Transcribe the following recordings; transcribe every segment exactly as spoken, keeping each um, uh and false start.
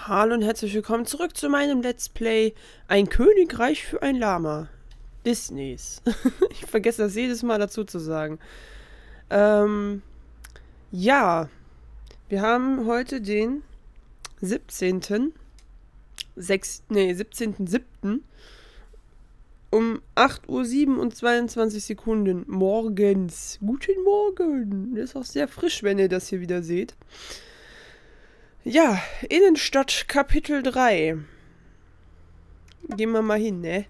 Hallo und herzlich willkommen zurück zu meinem Let's Play Ein Königreich für ein Lama. Disneys. Ich vergesse das jedes Mal dazu zu sagen. Ähm, ja, wir haben heute den siebzehnten sechsten Nee, siebzehnten siebten um acht Uhr siebenundzwanzig Sekunden morgens. Guten Morgen. Das ist auch sehr frisch, wenn ihr das hier wieder seht. Ja, Innenstadt Kapitel drei. Gehen wir mal hin, ne?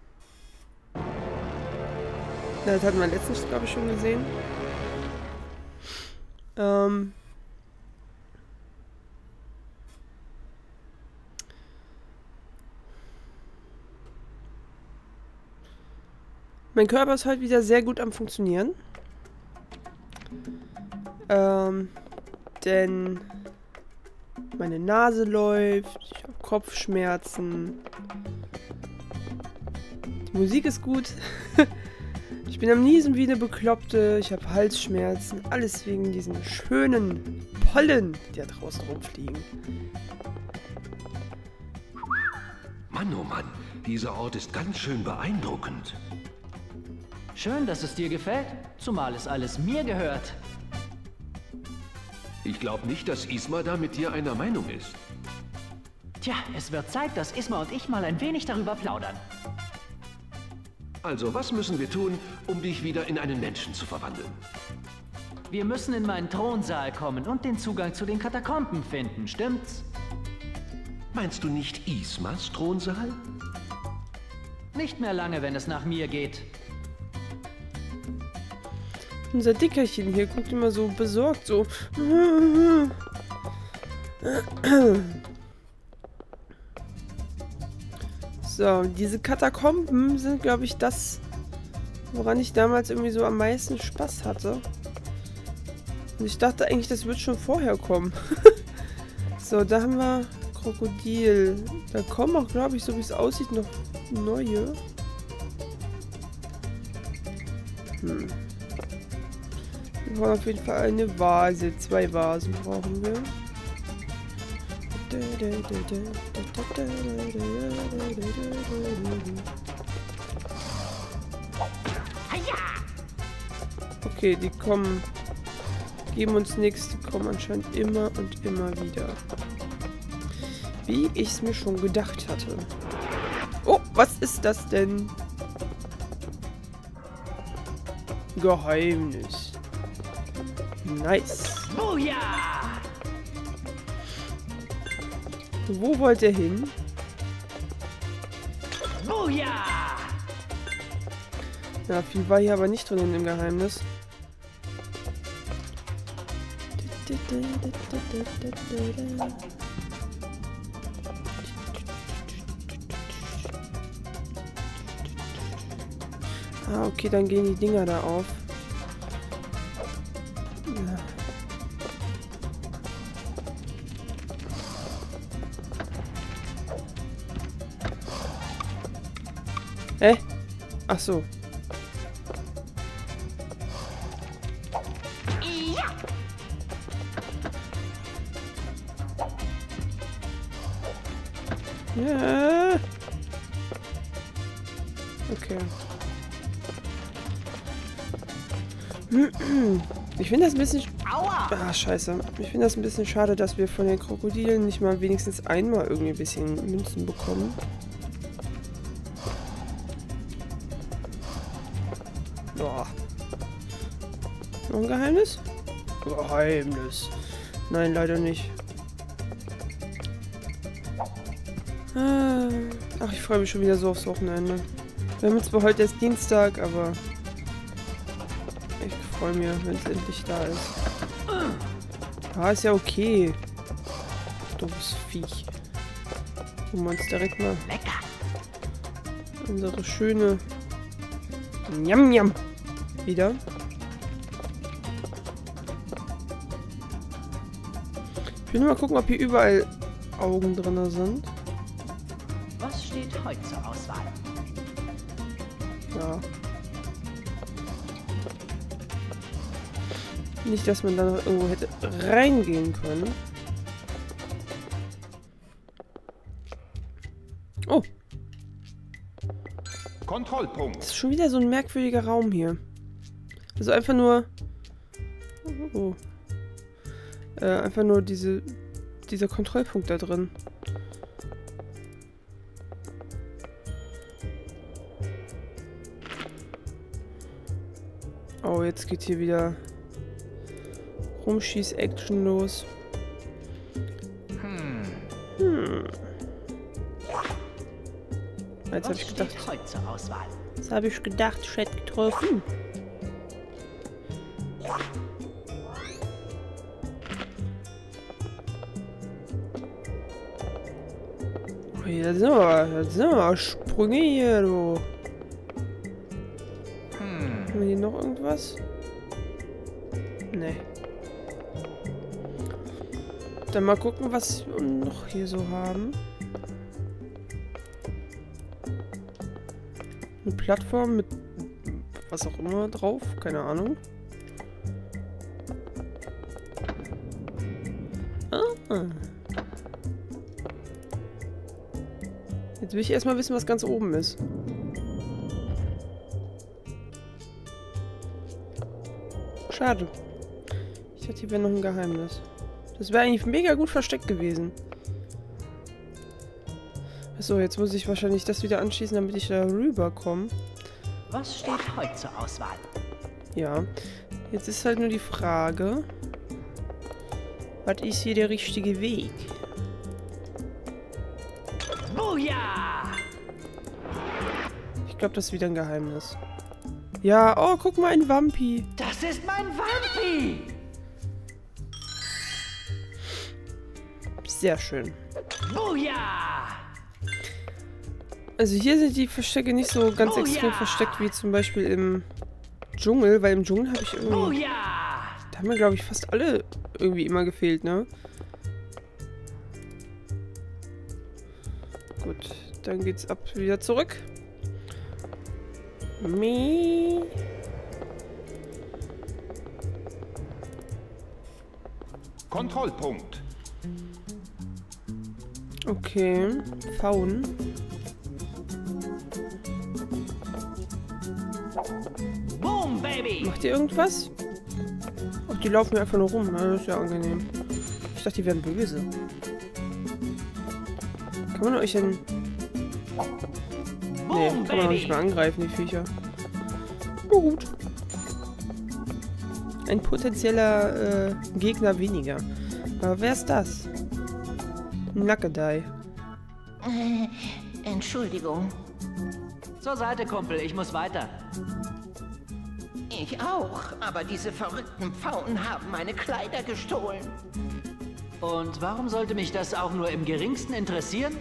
Das hatten wir letztens, glaube ich, schon gesehen. Ähm. Mein Körper ist heute wieder sehr gut am Funktionieren. Ähm, denn meine Nase läuft, ich habe Kopfschmerzen. Die Musik ist gut. Ich bin am Niesen wie eine Bekloppte, ich habe Halsschmerzen. Alles wegen diesen schönen Pollen, die da draußen rumfliegen. Mann, oh Mann, dieser Ort ist ganz schön beeindruckend. Schön, dass es dir gefällt, zumal es alles mir gehört. Ich glaube nicht, dass Isma da mit dir einer Meinung ist. Tja, es wird Zeit, dass Isma und ich mal ein wenig darüber plaudern. Also, was müssen wir tun, um dich wieder in einen Menschen zu verwandeln? Wir müssen in meinen Thronsaal kommen und den Zugang zu den Katakomben finden, stimmt's? Meinst du nicht Ismas Thronsaal? Nicht mehr lange, wenn es nach mir geht. Unser Dickerchen hier guckt immer so besorgt, so. So, diese Katakomben sind, glaube ich, das, woran ich damals irgendwie so am meisten Spaß hatte. Und ich dachte eigentlich, das wird schon vorher kommen. So, da haben wir Krokodil. Da kommen auch, glaube ich, so wie es aussieht, noch neue. Hm. Wir brauchen auf jeden Fall eine Vase. Zwei Vasen brauchen wir. Okay, die kommen, geben uns nichts, die kommen anscheinend immer und immer wieder. Wie ich es mir schon gedacht hatte. Oh, was ist das denn? Geheimnis. Nice. Booyah! Wo wollt ihr hin? Booyah! Ja, viel war hier aber nicht drin in dem Geheimnis. Ah, okay, dann gehen die Dinger da auf. Ja. Hä? Ach so. Ja. Okay. Ich finde das ein bisschen... Aua! Ah, scheiße. Ich finde das ein bisschen schade, dass wir von den Krokodilen nicht mal wenigstens einmal irgendwie ein bisschen Münzen bekommen. Boah. Noch ein Geheimnis? Geheimnis. Nein, leider nicht. Ah. Ach, ich freue mich schon wieder so aufs Wochenende. Wir haben zwar heute erst Dienstag, aber ich freue mich, wenn es endlich da ist. Ah, ist ja okay. Doofes Viech. Gucken wir uns direkt mal unsere schöne Njam Njam wieder. Ich will nur mal gucken, ob hier überall Augen drin sind. Was steht heute zur Auswahl? Ja. Nicht, dass man da noch irgendwo hätte reingehen können. Oh. Kontrollpunkt. Das ist schon wieder so ein merkwürdiger Raum hier. Also einfach nur... Oh. Äh, einfach nur diese... dieser Kontrollpunkt da drin. Oh, jetzt geht hier wieder Rumschieß-Action los. Hm. Hm. Jetzt habe Was ich steht gedacht... heute zur Auswahl? Jetzt habe ich gedacht, ich hätte getroffen. Oh, hier sind wir, jetzt sind wir Sprünge hier, du. Hm. Haben wir hier noch irgendwas? Nee. Dann mal gucken, was wir noch hier so haben. Eine Plattform mit was auch immer drauf, keine Ahnung. Ah. Jetzt will ich erstmal wissen, was ganz oben ist. Schade. Ich dachte, hier wäre noch ein Geheimnis. Das wäre eigentlich mega gut versteckt gewesen. Achso, jetzt muss ich wahrscheinlich das wieder anschließen, damit ich da rüberkomme. Was steht heute zur Auswahl? Ja. Jetzt ist halt nur die Frage, was ist hier der richtige Weg? Booyah! Ich glaube, das ist wieder ein Geheimnis. Ja, oh, guck mal, ein Wampi. Das ist mein Wampi! Sehr schön. Booyah! Also hier sind die Verstecke nicht so ganz Oh, extrem ja. versteckt wie zum Beispiel im Dschungel, weil im Dschungel habe ich irgendwie... Booyah! Da haben mir, glaube ich, fast alle irgendwie immer gefehlt, ne? Gut, dann geht's ab wieder zurück. Me. Kontrollpunkt. Okay, Faun. Boom, Baby! Macht ihr irgendwas? Ach, die laufen mir einfach nur rum. Na, das ist ja angenehm. Ich dachte, die wären böse. Kann man euch denn... Nee, Boom, kann man auch nicht mehr angreifen, die Viecher. Oh, gut. Ein potenzieller äh, Gegner weniger. Aber wer ist das? Nackedei. Äh, Entschuldigung. Zur Seite, Kumpel, ich muss weiter. Ich auch, aber diese verrückten Pfauen haben meine Kleider gestohlen. Und warum sollte mich das auch nur im geringsten interessieren?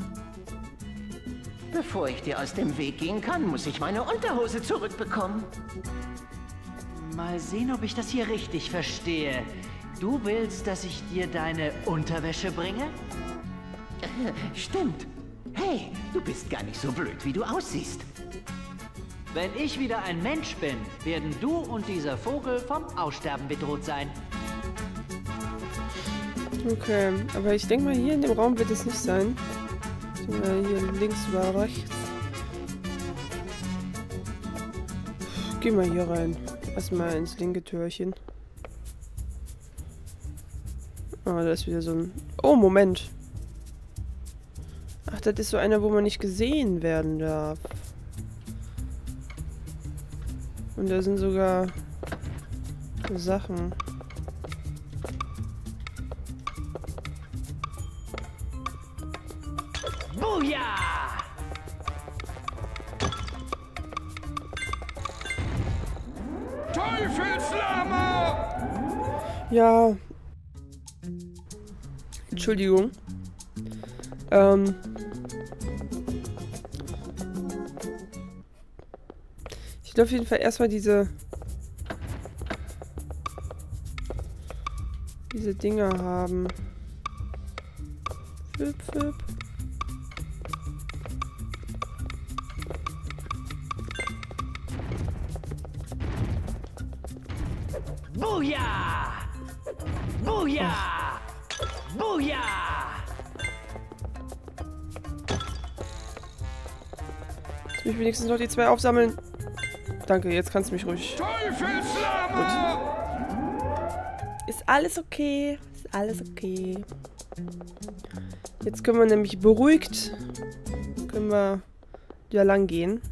Bevor ich dir aus dem Weg gehen kann, muss ich meine Unterhose zurückbekommen. Mal sehen, ob ich das hier richtig verstehe. Du willst, dass ich dir deine Unterwäsche bringe? Äh, stimmt. Hey, du bist gar nicht so blöd, wie du aussiehst. Wenn ich wieder ein Mensch bin, werden du und dieser Vogel vom Aussterben bedroht sein. Okay, aber ich denke mal, hier in dem Raum wird es nicht sein. Ich denke mal, hier links oder rechts. Geh mal hier rein. Erstmal ins linke Türchen. Oh, da ist wieder so ein... Oh, Moment. Ach, das ist so einer, wo man nicht gesehen werden darf. Und da sind sogar Sachen. Booyah! Teufelslama! Ja. Entschuldigung. Ähm. Ich will auf jeden Fall erstmal diese diese Dinger haben. Flip, flip. Booyah! Booyah! Booyah! Lass mich wenigstens noch die zwei aufsammeln. Danke, jetzt kannst du mich ruhig. Teufelslama! Gut. Ist alles okay. Ist alles okay. Jetzt können wir nämlich beruhigt, können wir ja lang gehen.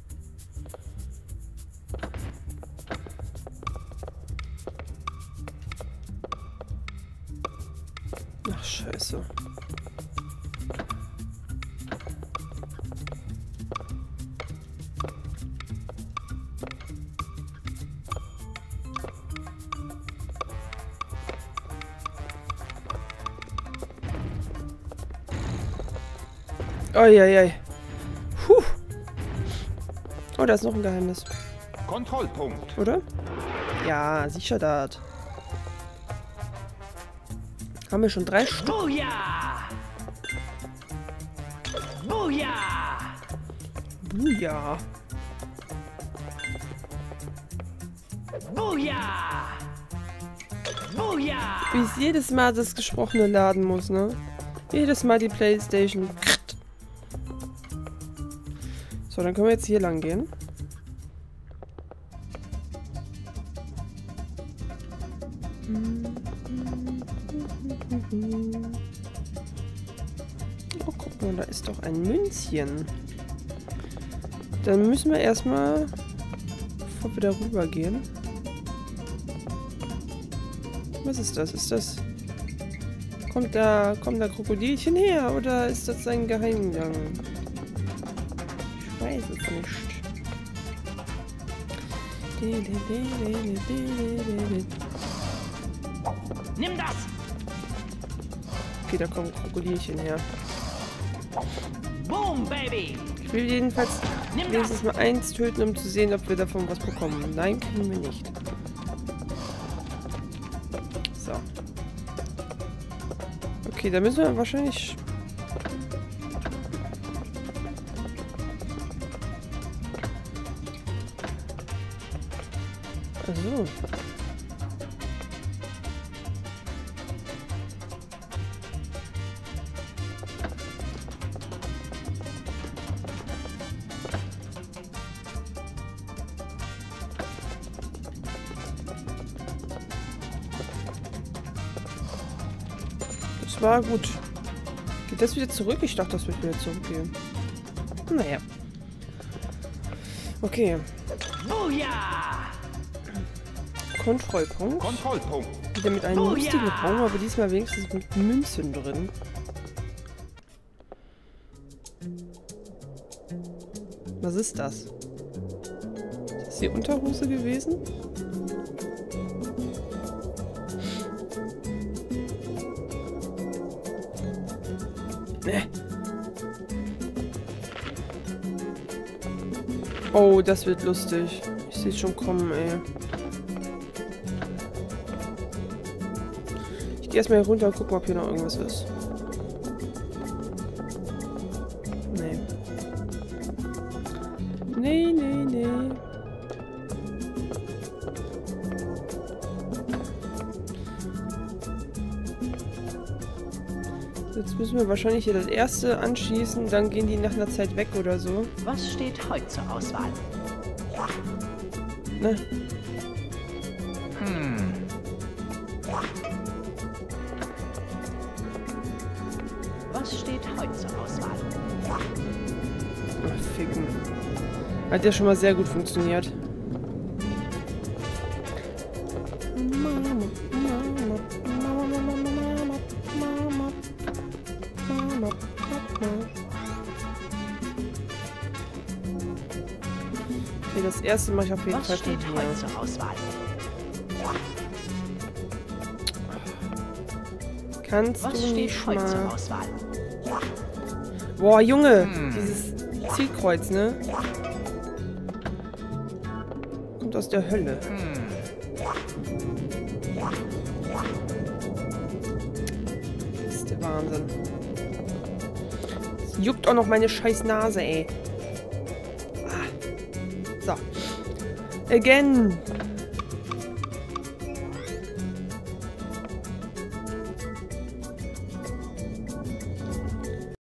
Ach, scheiße. Eieiei. Puh. Oh, da ist noch ein Geheimnis. Kontrollpunkt. Oder? Ja, sicher das. Haben wir schon drei Stück? Booyah! Booyah! Buja. Booyah! Booyah! Wie ich jedes Mal das Gesprochene laden muss, ne? Jedes Mal die Playstation. So, dann können wir jetzt hier lang gehen. Oh, guck mal, da ist doch ein Münzchen. Dann müssen wir erstmal, bevor wir da rüber gehen. Was ist das? Ist das... Kommt da, kommt da Krokodilchen her oder ist das ein Geheimgang? Ich weiß es nicht. Nimm das! Okay, da kommt Krokodilchen her. Boom, Baby! Ich will jedenfalls Nimm wenigstens mal eins töten, um zu sehen, ob wir davon was bekommen. Nein, können wir nicht. So. Okay, da müssen wir wahrscheinlich... Also. Das war gut. Geht das wieder zurück? Ich dachte, das wird wieder zurückgehen. Naja. Okay. Booyah! Kontrollpunkt. Kontrollpunkt. Wieder mit einem Oh, lustigen ja. Raum, aber diesmal wenigstens mit Münzen drin. Was ist das? Ist das die Unterhose gewesen? Nee. Oh, das wird lustig. Ich sehe es schon kommen, ey. Ich gehe erstmal hier runter und gucke mal, ob hier noch irgendwas ist. Nee. Nee, nee, nee. Jetzt müssen wir wahrscheinlich hier das erste anschießen, dann gehen die nach einer Zeit weg oder so. Was steht heute zur Auswahl? Ne? Hm. Was steht heute zur Auswahl? Ach, ficken. Hat ja schon mal sehr gut funktioniert. Okay, das erste mache ich auf jeden Was Fall steht von heute hier. zur Auswahl? Kannst Was du steht nicht heute zur mal... Auswahl? Boah, Junge! Dieses Zielkreuz, ne? Kommt aus der Hölle. Das ist der Wahnsinn. Es juckt auch noch meine scheiß Nase, ey. Ah. So. Again.